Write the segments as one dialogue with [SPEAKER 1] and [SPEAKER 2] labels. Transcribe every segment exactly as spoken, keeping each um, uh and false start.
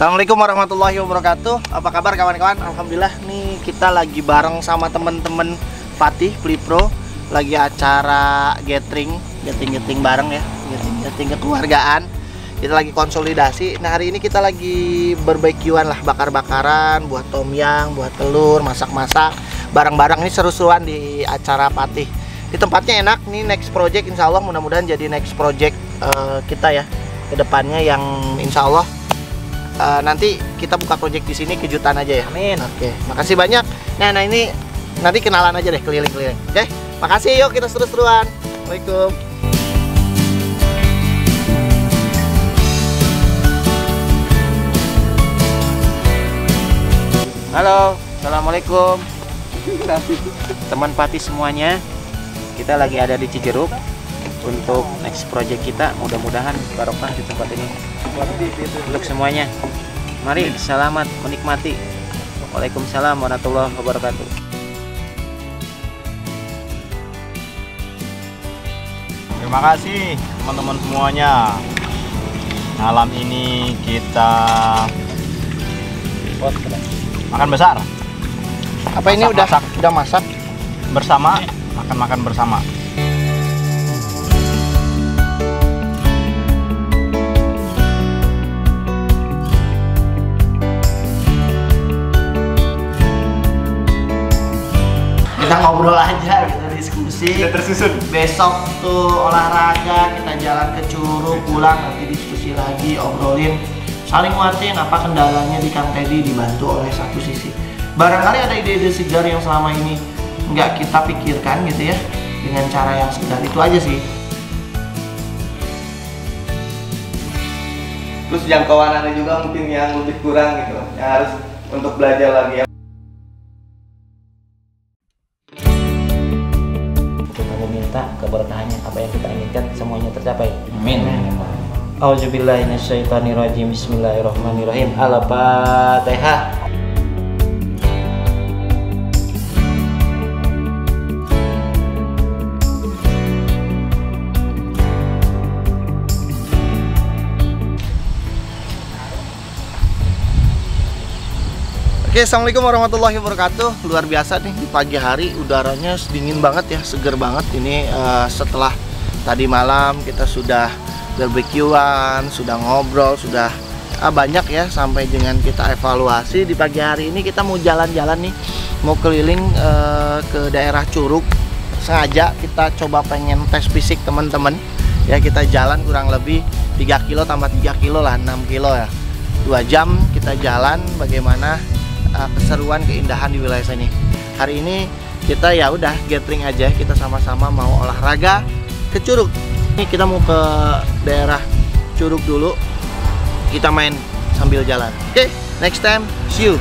[SPEAKER 1] Assalamualaikum warahmatullahi wabarakatuh. Apa kabar kawan-kawan? Alhamdulillah nih kita lagi bareng sama temen-temen Fatih Flipro, lagi acara gathering, gathering-gathering bareng ya, gathering-gathering kekeluargaan. Kita lagi konsolidasi. Nah hari ini kita lagi barbekyuan lah, bakar-bakaran, buat tom yum, buat telur, masak-masak, bareng-bareng. Ini seru-seruan di acara Fatih. Di tempatnya enak nih, next project insya Allah mudah-mudahan jadi next project uh, kita ya kedepannya, yang insya Allah Uh, nanti kita buka project di sini, kejutan aja ya. Amin. Oke, makasih banyak. Nah, nah ini nanti kenalan aja deh, keliling-keliling. Oke, makasih. Yuk kita seru-seruan. Assalamualaikum. Halo, assalamualaikum. Teman Fatih semuanya, kita lagi ada di Cijeruk untuk next project kita. Mudah-mudahan barokah di tempat ini untuk semuanya. Mari selamat menikmati. Waalaikumsalam warahmatullahi wabarakatuh.
[SPEAKER 2] Terima kasih teman-teman semuanya. Malam ini kita makan besar.
[SPEAKER 1] Apa ini udah masak, udah masak
[SPEAKER 2] bersama, makan-makan bersama.
[SPEAKER 1] Kita ngobrol aja, kita diskusi.
[SPEAKER 2] Udah tersusun.
[SPEAKER 1] Besok tuh olahraga, kita jalan ke Curug, pulang nanti diskusi lagi, obrolin, saling nguatin apa kendalanya di Kang Teddy, dibantu oleh satu sisi. Barangkali ada ide-ide segar yang selama ini nggak kita pikirkan gitu ya, dengan cara yang segar itu aja sih.
[SPEAKER 3] Terus jangkauannya juga mungkin yang lebih kurang gitu, yang harus untuk belajar lagi ya.
[SPEAKER 1] Keberkahannya, apa yang kita inginkan semuanya tercapai. Amin. Auzubillahi minasyaitonirrajim. Bismillahirrahmanirrahim. Al-Fatihah. Oke, assalamualaikum warahmatullahi wabarakatuh. Luar biasa nih di pagi hari, udaranya dingin banget ya, seger banget. Ini uh, setelah tadi malam kita sudah barbekyuan, sudah ngobrol, sudah uh, banyak ya, sampai dengan kita evaluasi. Di pagi hari ini kita mau jalan-jalan nih, mau keliling uh, ke daerah Curug. Sengaja kita coba pengen tes fisik teman-teman ya. Kita jalan kurang lebih tiga kilo tambah tiga kilo lah, enam kilo ya. Dua jam kita jalan, bagaimana Uh, keseruan, keindahan di wilayah sini. Hari ini kita ya udah gathering aja, kita sama-sama mau olahraga ke Curug. Ini kita mau ke daerah Curug dulu, kita main sambil jalan. Oke, okay, next time see you.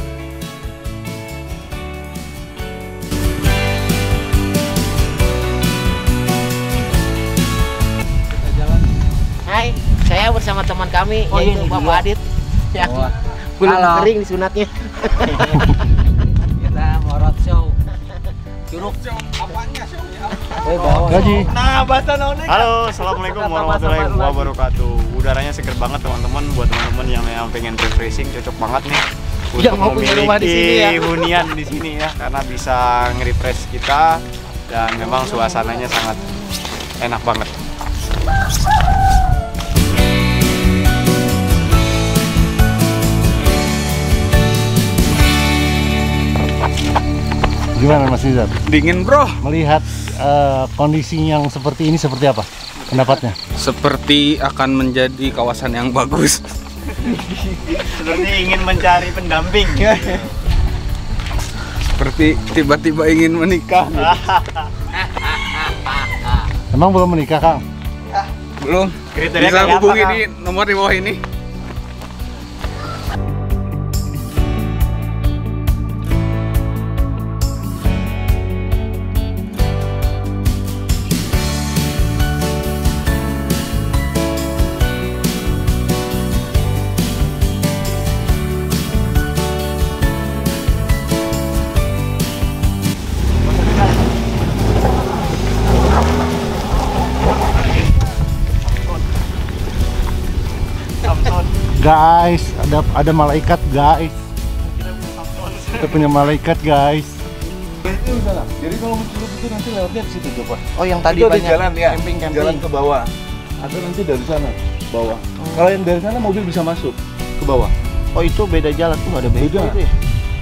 [SPEAKER 4] Hai, saya bersama teman kami, oh, yaitu Bapak Adit. Ya. Oh. Belum kering disunatnya.
[SPEAKER 5] Kita mau roadshow Curug.
[SPEAKER 3] Apanya show ya?
[SPEAKER 5] Eh, bawa.
[SPEAKER 2] Gaji.
[SPEAKER 3] Nah, bahasa naonnya.
[SPEAKER 2] Halo, assalamualaikum warahmatullahi wabarakatuh. Udaranya seger banget teman-teman. Buat teman-teman yang, yang pengen refreshing, cocok banget nih untuk
[SPEAKER 4] yang mau punya rumah di sini ya.
[SPEAKER 2] hunian di sini ya, karena bisa nge-refresh kita dan memang suasananya sangat enak banget.
[SPEAKER 6] Gimana Mas Nizar?
[SPEAKER 2] Dingin bro.
[SPEAKER 6] Melihat uh, kondisi yang seperti ini seperti apa pendapatnya?
[SPEAKER 7] Seperti akan menjadi kawasan yang bagus.
[SPEAKER 2] Seperti ingin mencari pendamping.
[SPEAKER 7] Seperti tiba-tiba ingin menikah.
[SPEAKER 6] Emang belum menikah, Kang?
[SPEAKER 7] Belum.
[SPEAKER 2] Kriteria
[SPEAKER 7] Bisa
[SPEAKER 2] kayak
[SPEAKER 7] hubungi
[SPEAKER 2] apa,
[SPEAKER 7] di nomor di bawah ini.
[SPEAKER 6] Guys, ada ada malaikat guys. Kita punya malaikat guys.
[SPEAKER 8] Jadi kalau mau Curug itu nanti lewatnya di situ coba.
[SPEAKER 1] Oh, yang tadi
[SPEAKER 8] Itu ada
[SPEAKER 1] banyak
[SPEAKER 8] jalan ya,
[SPEAKER 1] camping-camping.
[SPEAKER 8] jalan ke bawah. Atau nanti dari sana bawah. Kalau yang dari sana mobil bisa masuk ke bawah.
[SPEAKER 1] Oh, itu beda jalan tuh, ada beda
[SPEAKER 8] Beda.
[SPEAKER 1] itu ya.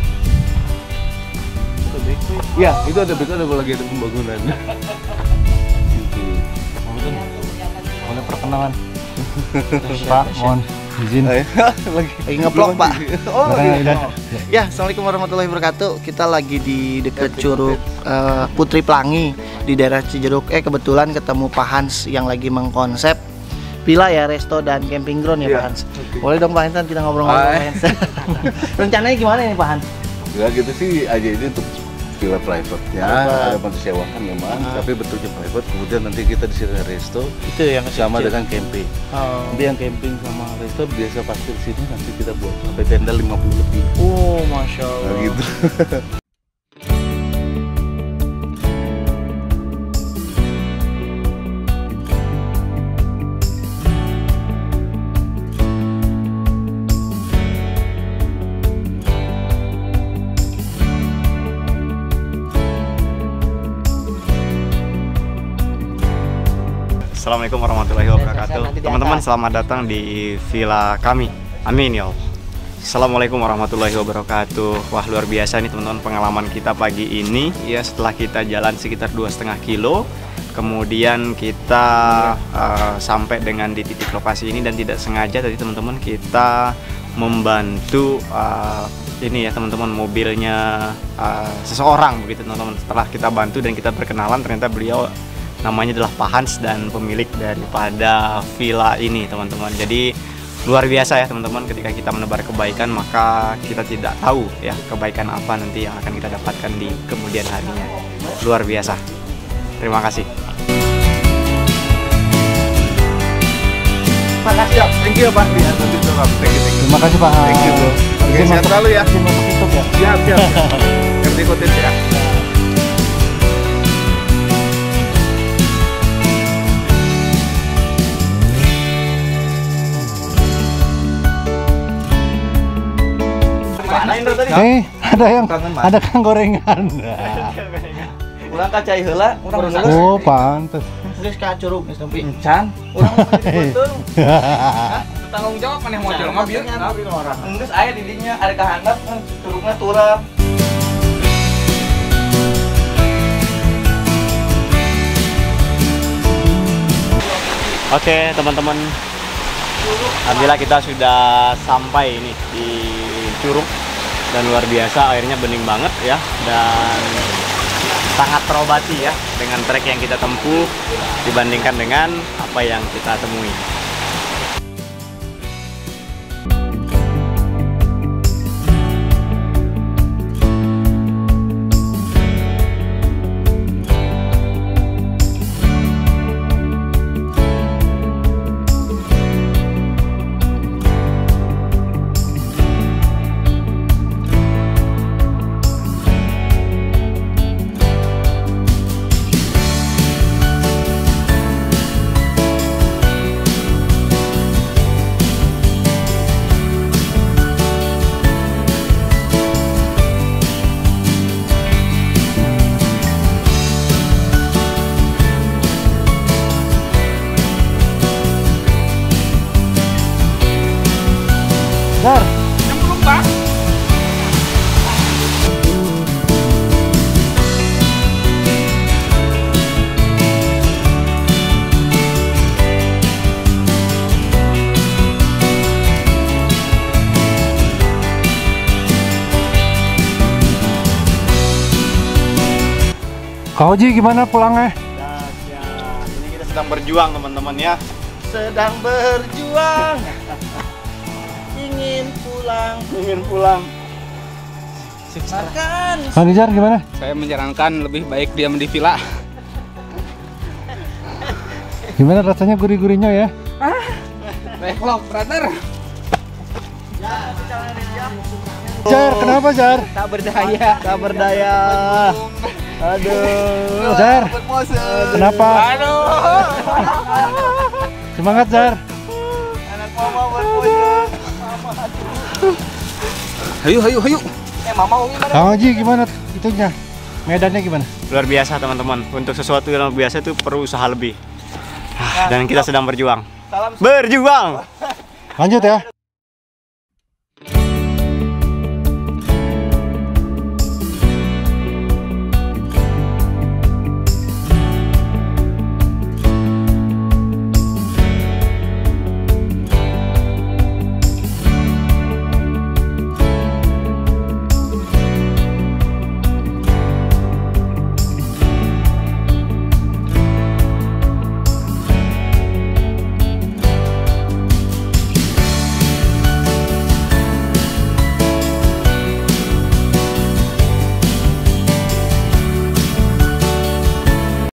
[SPEAKER 1] Ada beda.
[SPEAKER 8] Iya, itu ada betul ada lagi ada pembangunan. Gitu.
[SPEAKER 6] Boleh perkenalan. Pak, mohon izin.
[SPEAKER 8] Lagi
[SPEAKER 1] Lagi ngeplok, Pak.
[SPEAKER 8] Oh,
[SPEAKER 6] Silakan,
[SPEAKER 8] iya.
[SPEAKER 6] Idan.
[SPEAKER 1] Ya, assalamualaikum warahmatullahi wabarakatuh. Kita lagi di dekat Curug eh, Putri Pelangi di daerah Cijeruk. Eh kebetulan ketemu Pak Hans yang lagi mengkonsep villa ya, resto dan camping ground ya,
[SPEAKER 8] Iya.
[SPEAKER 1] Pak Hans. Boleh dong Pak Hans, kita ngobrol-ngobrol
[SPEAKER 8] Hai.
[SPEAKER 1] Pak Hans. Rencananya gimana ini Pak Hans?
[SPEAKER 8] Ya gitu sih aja ini untuk villa private ya,
[SPEAKER 1] Private.
[SPEAKER 8] ada bantu sewakan memang,
[SPEAKER 1] Ah.
[SPEAKER 8] tapi bentuknya private. Kemudian nanti kita di sini resto
[SPEAKER 1] Itu yang
[SPEAKER 8] sama dengan camping.
[SPEAKER 1] Oh.
[SPEAKER 8] Nanti yang camping sama resto biasa parkir sini nanti kita buat sampai tenda lima puluh lebih.
[SPEAKER 1] Oh, masya Allah.
[SPEAKER 8] Nah, gitu.
[SPEAKER 2] Assalamualaikum warahmatullahi wabarakatuh. Teman-teman, selamat datang di villa kami. Amin ya Allah. Assalamualaikum warahmatullahi wabarakatuh. Wah, luar biasa nih teman-teman pengalaman kita pagi ini ya, setelah kita jalan sekitar dua setengah kilo, kemudian kita uh, sampai dengan di titik lokasi ini, dan tidak sengaja tadi teman-teman kita membantu uh, ini ya teman-teman, mobilnya uh, seseorang begitu teman-teman. Setelah kita bantu dan kita berkenalan, ternyata beliau namanya adalah Pak Hans dan pemilik daripada villa ini teman-teman. Jadi luar biasa ya teman-teman, ketika kita menebar kebaikan maka kita tidak tahu ya kebaikan apa nanti yang akan kita dapatkan di kemudian harinya. Luar biasa. Terima kasih.
[SPEAKER 1] Makasih.
[SPEAKER 8] Thank you Pak. Ya, nanti tetap. Thank you, thank you.
[SPEAKER 6] Terima kasih Pak.
[SPEAKER 8] Thank you, bro. Oke,
[SPEAKER 6] Izin
[SPEAKER 8] sehat
[SPEAKER 6] masuk-
[SPEAKER 8] selalu ya.
[SPEAKER 6] izin masuk YouTube ya.
[SPEAKER 8] Siap, siap. siap. Yang diikutin ya.
[SPEAKER 6] Eh, ada yang ada kang gorengan.
[SPEAKER 1] Urang kacai heula, urang heula.
[SPEAKER 6] Oh, pantes.
[SPEAKER 1] Geus ka Curug geus nepi.
[SPEAKER 8] Can.
[SPEAKER 1] Urang betul.
[SPEAKER 7] Tanggung jawab maneh model mah bieu.
[SPEAKER 1] Geus aya di dinya ada kahandap, Curugna turap.
[SPEAKER 2] Oke teman-teman, alhamdulillah kita sudah sampai ini di Curug, dan luar biasa airnya bening banget ya, dan sangat terobati ya dengan trek yang kita tempuh dibandingkan dengan apa yang kita temui.
[SPEAKER 6] Dar. Kau Ji gimana pulangnya?
[SPEAKER 2] Dahsyat. Ini kita sedang berjuang teman-teman ya.
[SPEAKER 1] Sedang berjuang. Ingin pulang.
[SPEAKER 2] Ingin pulang.
[SPEAKER 1] Makan.
[SPEAKER 6] Kang Nijar gimana?
[SPEAKER 7] Saya menyarankan lebih baik diam di villa.
[SPEAKER 6] Gimana rasanya gurih-gurihnya ya?
[SPEAKER 7] Backlog, brother.
[SPEAKER 6] Jar, kenapa Jar?
[SPEAKER 7] Tak berdaya.
[SPEAKER 1] Tak berdaya. Aduh.
[SPEAKER 6] Jar, kenapa?
[SPEAKER 7] Aduh.
[SPEAKER 6] Semangat Jar.
[SPEAKER 1] Anak mama berpojok.
[SPEAKER 7] Hayu, hayu, hayu.
[SPEAKER 3] Eh, Mama gimana?
[SPEAKER 6] Kang Haji gimana itunya? Medannya gimana?
[SPEAKER 2] Luar biasa teman-teman. Untuk sesuatu yang luar biasa itu perlu usaha lebih. Ah, dan kita sedang berjuang.
[SPEAKER 3] Salam.
[SPEAKER 2] Berjuang.
[SPEAKER 6] Lanjut ya.